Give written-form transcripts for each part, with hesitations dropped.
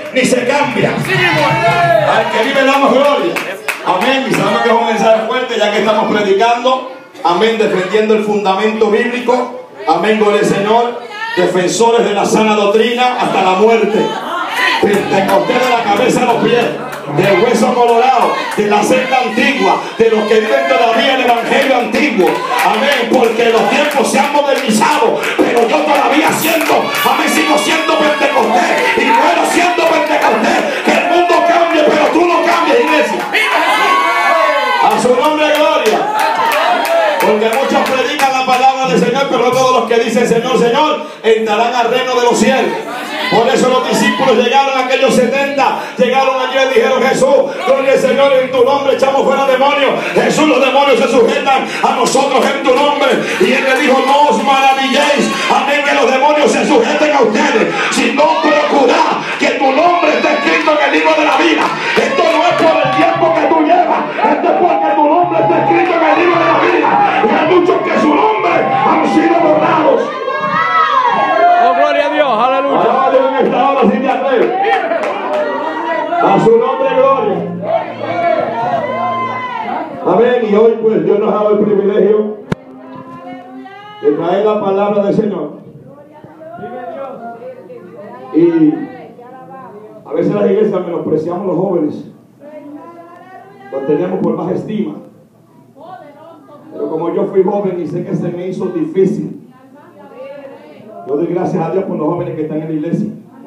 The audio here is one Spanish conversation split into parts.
ni se cambia. Al que vive damos gloria. Amén. Y sabemos que es un mensaje fuerte ya que estamos predicando. Amén. Defendiendo el fundamento bíblico. Amén. Gloria al Señor. Defensores de la sana doctrina hasta la muerte. Pentecostés de la cabeza a los pies, del hueso colorado, de la secta antigua, de los que viven todavía el evangelio antiguo. Amén. Porque los tiempos se han modernizado, pero yo todavía sigo siendo pentecostés y muero siendo pentecostés. Que el mundo cambie, pero tú no cambies, iglesia. A su nombre, gloria. Porque muchos predican la palabra del Señor, pero no todos los que dicen Señor, Señor, entrarán al reino de los cielos. Por eso los discípulos llegaron, aquellos 70, llegaron allí y dijeron: Jesús, gloria al Señor, en tu nombre echamos fuera demonios. Jesús, los demonios se sujetan a nosotros en tu nombre. Y él le dijo: no os maravilléis, amén, que los demonios se sujeten a ustedes, sino procurad que tu nombre esté escrito en el libro de la vida. Esto no es por el tiempo que tú llevas, esto es porque tu nombre está escrito en el libro de la vida. Y hay muchos que su nombre han sido borrados. Oh, gloria a Dios, aleluya. Alaba a Dios en esta hora sin te atreves. A su nombre, gloria. Amén. Y hoy pues Dios nos ha dado el privilegio de traer la palabra del Señor. Y a veces las iglesias menospreciamos a los jóvenes, los tenemos por baja estima. Pero como yo fui joven y sé que se me hizo difícil, yo doy gracias a Dios por los jóvenes que están en la iglesia.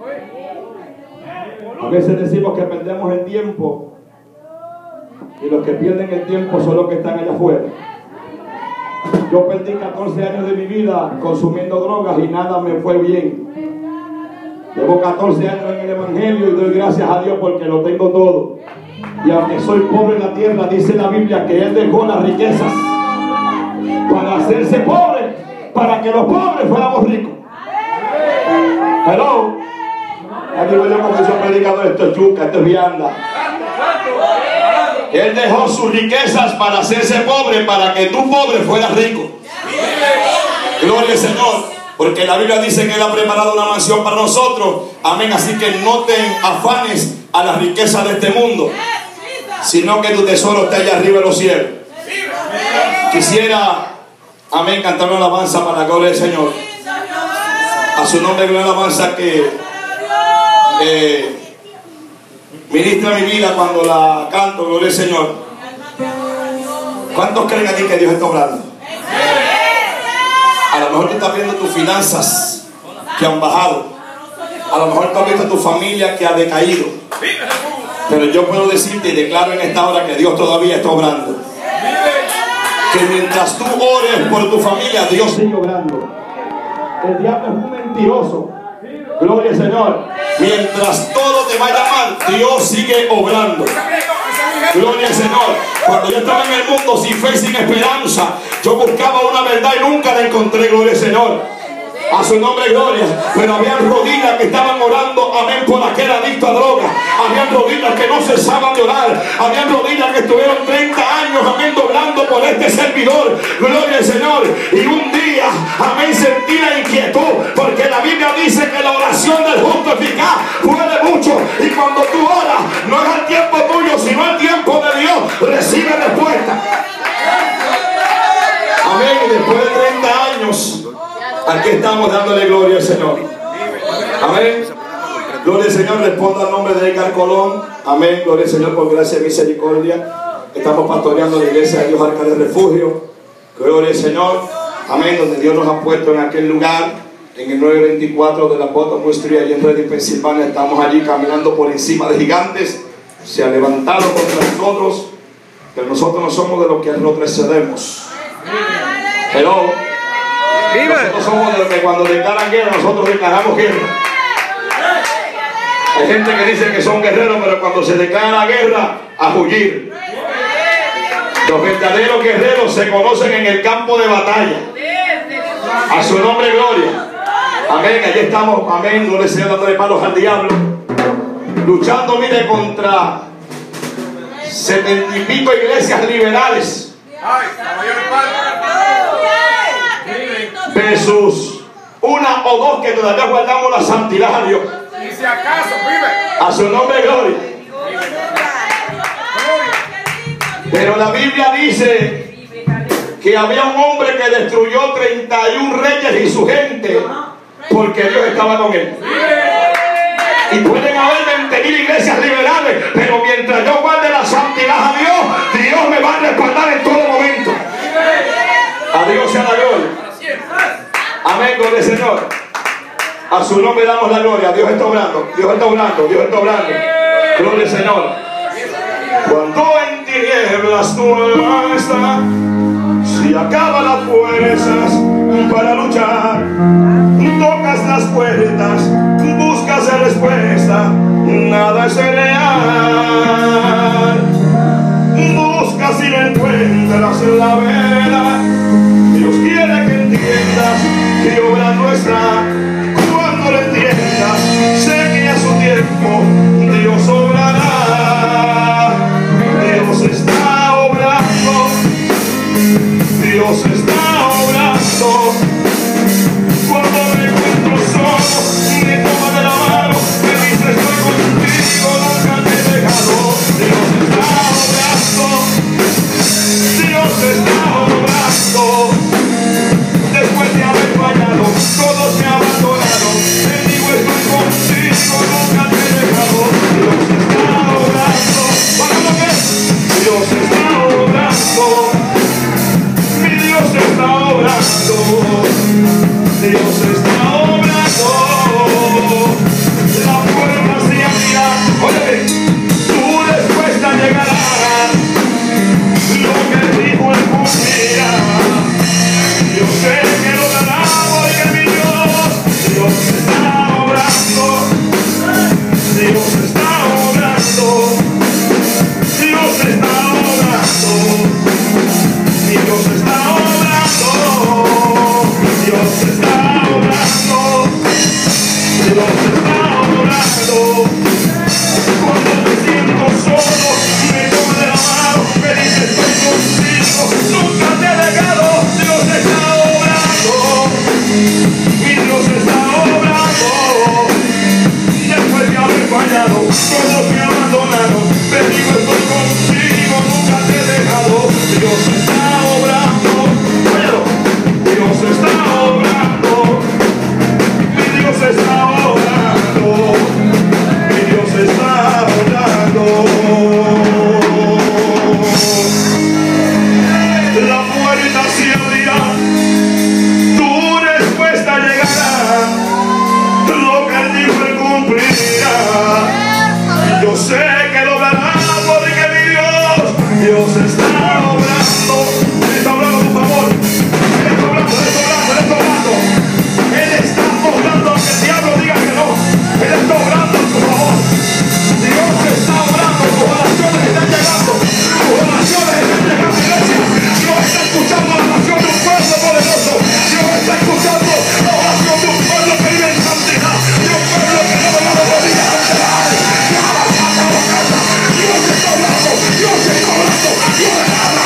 A veces decimos que perdemos el tiempo, y los que pierden el tiempo son los que están allá afuera. Yo perdí 14 años de mi vida consumiendo drogas y nada me fue bien. Llevo 14 años en el evangelio y doy gracias a Dios porque lo tengo todo. Y aunque soy pobre en la tierra, dice la Biblia que Él dejó las riquezas para hacerse pobre, para que los pobres fuéramos ricos. Hello. Aquí voy yo como soy predicador, esto es chuca, esto es vianda. Él dejó sus riquezas para hacerse pobre, para que tú pobre fueras rico. Gloria al Señor. Porque la Biblia dice que Él ha preparado una mansión para nosotros. Amén. Así que no te afanes a las riquezas de este mundo, sino que tu tesoro esté allá arriba en los cielos. Quisiera, amén, cantar una alabanza para la gloria del Señor. A su nombre, una alabanza que ministra mi vida cuando la canto, gloria al Señor. ¿Cuántos creen aquí que Dios está obrando? A lo mejor tú estás viendo tus finanzas que han bajado. A lo mejor tú has visto tu familia que ha decaído. Pero yo puedo decirte y declaro en esta hora que Dios todavía está obrando. Que mientras tú ores por tu familia, Dios sigue obrando. El diablo es un mentiroso. Gloria al Señor. Mientras todo te vaya mal, Dios sigue obrando. Gloria al Señor. Cuando yo estaba en el mundo sin fe y sin esperanza, yo buscaba una verdad y nunca la encontré. Gloria al Señor. A su nombre, gloria. Pero habían rodillas que estaban orando, amén, por aquel adicto a droga. Habían rodillas que no cesaban de orar. Habían rodillas que estuvieron 30 años, amén, doblando por este servidor. Gloria al Señor. Y un día, amén, sentí la inquietud, porque la Biblia dice que la oración del justo eficaz puede mucho. Y cuando tú oras, no es el tiempo tuyo, sino el tiempo de Dios. Recibe respuesta. Amén. Y después de 30 años, aquí estamos dándole gloria al Señor. Amén. Gloria al Señor. Respondo al nombre de Edgar Colón. Amén. Gloria al Señor por gracia y misericordia. Estamos pastoreando la iglesia de Dios Arca de Refugio. Gloria al Señor. Amén. Donde Dios nos ha puesto en aquel lugar, en el 924 de la Bottom Street, allí en Reading, Pensilvania. Estamos allí caminando por encima de gigantes. Se ha levantado contra nosotros, pero nosotros no somos de los que retrocedemos. Pero nosotros somos de los que cuando declaran guerra, nosotros declaramos guerra. Hay gente que dice que son guerreros, pero cuando se declara la guerra, a huir. Los verdaderos guerreros se conocen en el campo de batalla. A su nombre, gloria. Amén. Allí estamos, amén, gloria al Señor, dándole palos al diablo, luchando, mire, contra 70 y pico iglesias liberales versus una o dos que todavía guardamos la santidad a Dios. Y si acaso, vive. A su nombre, gloria. Pero la Biblia dice que había un hombre que destruyó 31 reyes y su gente porque Dios estaba con él. Y pueden haber 20.000 iglesias liberales, pero mientras yo guarde la santidad a Dios, Dios me va a respaldar en todo momento. A Dios sea la gloria. Amén, gloria al Señor. A su nombre damos la gloria. Dios está obrando, Dios está obrando, Dios está obrando. Gloria al Señor. Cuando en tinieblas tu alma está, si acaba las fuerzas para luchar, tocas las puertas, buscas la respuesta, nada es real. Buscas y no encuentras la verdad. Dios quiere que entiendas que obra nuestra. Cuando lo entiendas, sé que a su tiempo Dios obrará. Dios está obrando. Dios está obrando. Cuando me encuentro solo, me toma de la mano, me dice estoy contigo, nunca te he dejado. Dios está obrando. Dios está obrando. Después de haber fallado, todos me abandonaron. Te digo estoy contigo, nunca te he dejado. Dios está obrando. ¿Para lo que? Dios está obrando. Mi Dios está obrando. Dios está obrando. La puerta se abrirá. Óyeme, tu respuesta llegará. Lo que dijo el cumplirá. Yo sé que lo dará porque mi Dios está obrando. Dios está obrando. Dios está obrando. Mi Dios está obrando. Dios está obrando. Dios está obrando. Cuando me siento solo, me toma de la mano, me dice estoy contigo, nunca te he dejado. Dios está obrando. Mi Dios está obrando. Después de haber fallado, todos me abandonaron. Te digo estoy contigo, nunca te he dejado. Dios está obrando. Óyalo. Dios está obrando. Mi Dios está obrando. Mi Dios está obrando. La puerta se abrirá. Tu respuesta llegará. Lo que él dijo él cumplirá. Yo sé que lo dará porque mi Dios está obrando. Él está obrando, por favor. Él está obrando, Él está obrando, Él está obrando. Él está obrando aunque el diablo diga que no. Él está obrando, por favor. Dios está obrando. Tus oraciones están llegando. Tus oraciones están llegando, iglesia. Dios está escuchando la oración de un pueblo poderoso. Dios está escuchando la oración de un pueblo que vive en santidad. De un pueblo que no me va a morir ante la Dios está obrando. Dios está obrando. Dios está obrando.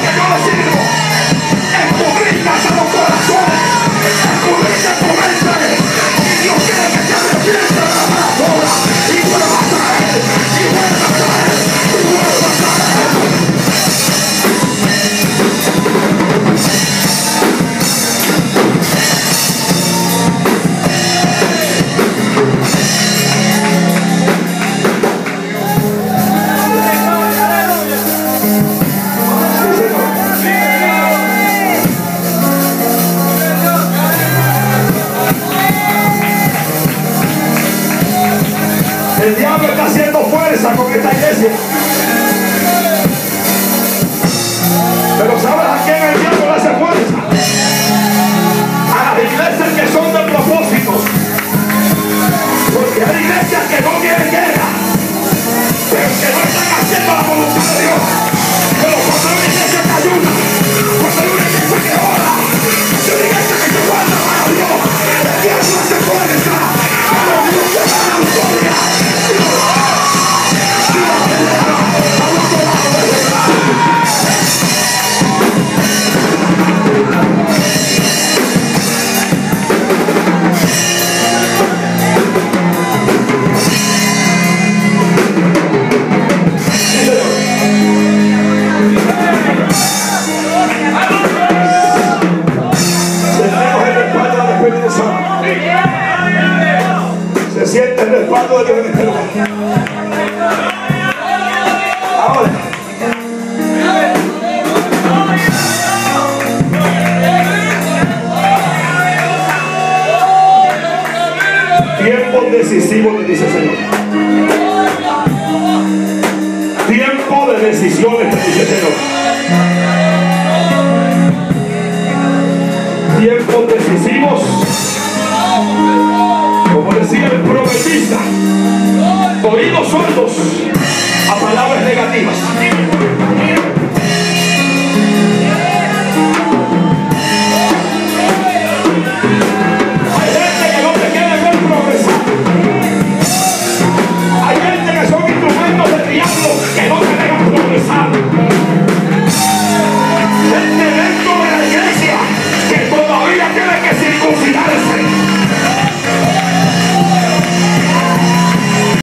que yo le sirvo escudriña hasta los corazones, escudriña tu mente, y Dios quiere que te arrepientas de la mala obra y vuelvas a Él, y vuelvas a Él, y vuelvas a Él. El diablo está haciendo fuerza con esta iglesia. Pero ¿sabes a quién el diablo le hace fuerza? A las iglesias que son de propósitos. Porque hay iglesias que no quieren guerra, pero que no están haciendo la voluntad de Dios. Pero cuando hay una iglesia que ayuda, cuando hay una iglesia que ora, cuando hay una iglesia que se guarda para Dios, el diablo hace fuerza. Pero Dios se da la victoria. Se siente el respaldo de Dios en este lugar. Ahora, tiempos decisivos, le dice el Señor. Tiempo de decisiones, le dice el Señor. Tiempos decisivos. Como decía el profetista, oídos sordos a palabras negativas. Hay gente que no te quiere ver progresar. Hay gente que son instrumentos del diablo que no